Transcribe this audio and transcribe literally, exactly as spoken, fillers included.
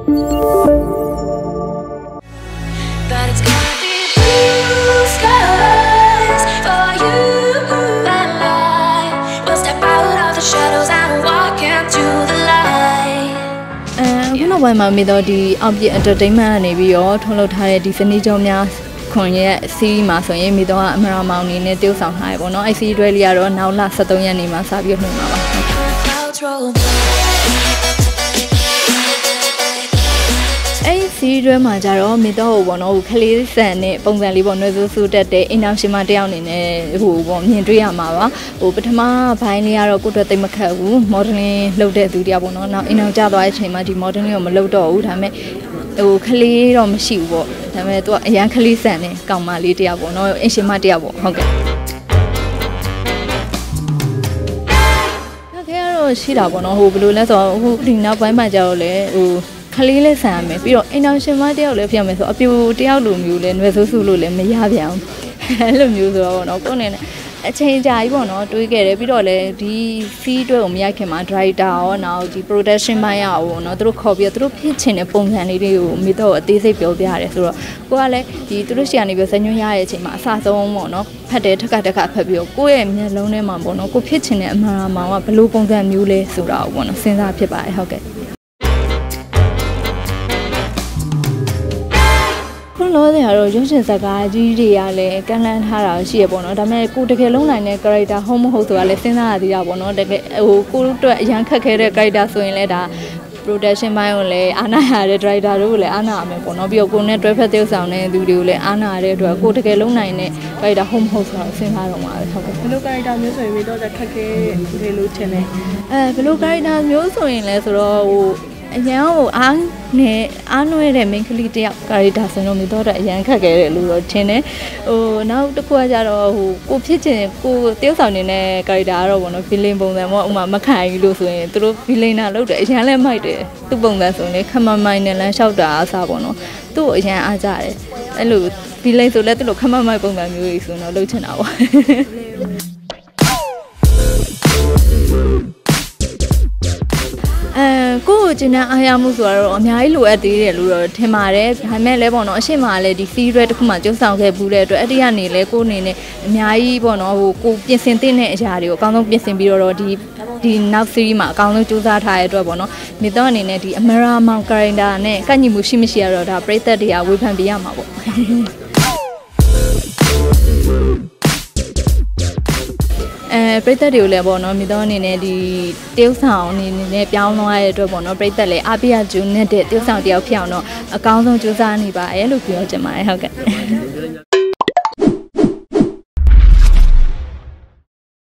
နောက်ပိုင်းမှာမိတော့ဒီအောက်ပြ entertainment ကနေပြီးတော့ထုတ်လုပ်ထားတဲ့ဒီစနေကြောများခွန်ရဲ့ series မှာဆိုရင်မိတော့အမရာမောင်နေနဲ့တိုးဆောင်ထားရပေါ့နော်အဲ့ series တွေလေးကတော့နောက်လ十三ရက်နေ့မှာစပြီးနှုတ်မှာပါအဲ့ series တွေမှာကြတော့မိတော့ဟိုပေါ့နော်ဟိုခလေးဆန်နဲ့ပုံစံလေးပေါ့နှွေးစိုးစိုးတက်တဲ့အင်အောင်ရှင်မတယောက်အနေနဲ့ဟိုပေါ့မြင်တွေ့ရမှာပါဟိုပထမဘိုင်းလေးကတော့ကိုယ့်အတွက်သိမခက်ဘူး modeling လုပ်တဲ့သူတယောက်ပေါ့နော်နောက်အင်အောင်ကျသွားတဲ့အချိန်မှာဒီ modeling ကိုမလုပ်တော့ဘူးဒါပေမဲ့ဟိုခလေးတော့မရှိဘူးပေါ့ဒါပေမဲ့သူကအရန်ခလေးဆန်နဲ့ကောင်မလေးတယောက်ပေါ့နော်အင်ရှင်မတယောက်ပေါ့ဟုတ်ကဲ့နောက်ခေတ်ကတော့ရှိတာပေါ့နော်ဟိုဘယ်လိုလဲဆိုတော့ဟိုဒီနောက်ပိုင်းမှာကျတော့လေဟိုခလေးလေးဆန်ရမယ်ပြီးတော့အင်အောင်ရှင်မတယောက်လည်းဖြစ်ရမယ်ဆိုအပြူတယောက်လိုမျိုးလဲຫນွယ်ဆိုးဆူလို့လည်းမရပြန်ဘူးအဲ့လိုမျိုးဆိုတော့ပေါ့နော်ကိုယ်နဲ့အချိန်ကြာကြီးပေါ့နော်တွေးခဲ့တယ်ပြီးတော့လည်းဒီ fee အတွက်ကိုမရိုက်ခင်မှာ director ရောနောက်ဒီ production ပိုင်းရောပေါ့နော်သူတို့ခေါ်ပြီးတော့သူတို့ဖြစ်ချင်တဲ့ပုံစံလေးတွေကိုမိတော့အသေးစိတ်ပြောပြရတယ်ဆိုတော့ကိုကလည်းဒီသူတို့ရှီကနေပြီးဇညွှန်းရတဲ့အချိန်မှာအစဆုံးပေါ့နော်ဖတ်တယ်ထက်ကထက်ကဖတ်ပြီးတော့ကိုယ့်ရဲ့မျက်လုံးထဲမှာပေါ့နော်ကိုဖြစ်ချင်တဲ့အမှားမှာကဘယ်လိုပုံစံမျိုးလဲဆိုတာပေါ့နော်စဉ်းစားဖြစ်ပါတယ်ဟုတ်ကဲ့လို့တဲ့ကတော့ရုပ်ရှင်ဇာတ်ကားကြီးတွေကလည်းကန်လန်းထားတာရှိရပေါ့နော်ဒါပေမဲ့ကိုတကယ်လုံးနိုင်တဲ့ character ဟုတ်မဟုတ်ဆိုတာလည်းစဉ်းစားရသေးတာပေါ့နော်တကယ်ဟိုကိုတို့အရန်ခက်ခဲတဲ့ character ဆိုရင်လည်းဒါ production ဘိုင်းကိုလည်းအားနာရတဲ့ director တို့ကိုလည်းအားနာရမယ်ပေါ့နော်ပြီးတော့ကိုနဲ့တွဲဖက်တဲ့ဆောင်တဲ့သူတွေကိုလည်းအားနာရတဲ့အတွက်ကိုတကယ်လုံးနိုင်တဲ့ character ဟုတ်မဟုတ်ဆိုတာစဉ်းစားတော့မှာပဲဟုတ်ကဲ့ဘယ်လို character မျိုးဆိုရင်ပြီးတော့ခက်ခဲတယ်လို့ထင်တယ်အဲဘယ်လို character မျိုးဆိုရင်လဲဆိုတော့ဟိုအရန်ဟိုအားနဲ့အားနွဲတဲ့ main ကလေးတယောက် character ဆိုတော့မိတော့အရန်ခက်ခဲတယ်လို့တော့ထင်တယ်ဟိုနောက်တစ်ခုကကြတော့ဟိုကိုဖြစ်ချင်ကိုတယောက်ဆောင်နေတဲ့ character ကတော့ပေါ့နော် villain ပုံစံပေါ့ဥမာမခံကြီးလို့ဆိုရင်သူတို့ villain နာလုပ်တယ်အရန်လည်းမိုက်တယ်သူ့ပုံစံဆိုရင်လေခမမိုင်းနဲ့လမ်းလျှောက်တာအစားပေါ့နော်သူ့ကိုအရန်အားကြတယ်အဲ့လို villain ဆိုလဲသူ့လိုခမမိုင်းပုံစံမျိုးကြီးဆိုတော့လုပ်ချင်တာပေါ့အဲကိုကိုကျင်းတဲ့အားရမှုဆိုတော့အများကြီးလိုအပ်သေးတယ်လို့တော့ထင်ပါတယ်ဒါပေမဲ့လည်းပေါ့နော်အရှိမလည်းဒီ fee rate တစ်ခုမှကျုပ်ဆောင်ခဲ့ဘူးတဲ့အတွက်အဲ့ဒီကနေလည်းကိုအနေနဲ့အများကြီးပေါ့နော်ဟိုကိုပြင်ဆင်တဲ့အရာတွေကိုအကောင်းဆုံးပြင်ဆင်ပြီးတော့ဒီဒီနောက် series မှာအကောင်းဆုံးစူးစမ်းထားရတဲ့အတွက်ပေါ့နော်မိတော့အနေနဲ့ဒီအမရာမောင် character နဲ့ကန့်ညီမှုရှိမရှိရတော့ဒါပရိသတ်တွေကဝေဖန်ပေးရမှာပေါ့အဲပရိသတ်တွေကိုလည်းပေါ့နော်မိတော့အနေနဲ့ဒီတရုတ်ဆောင်အနေနဲ့ပြောင်းသွားရတဲ့အတွက်ပေါ့နော်ပရိသတ်လည်းအားပေးရဂျူနဲ့တဲ့တရုတ်ဆောင်တယောက်ဖြစ်အောင်တော့အကောင်းဆုံးကြိုးစားနေပါရဲ့လို့ပြောချင်ပါတယ်ဟုတ်ကဲ့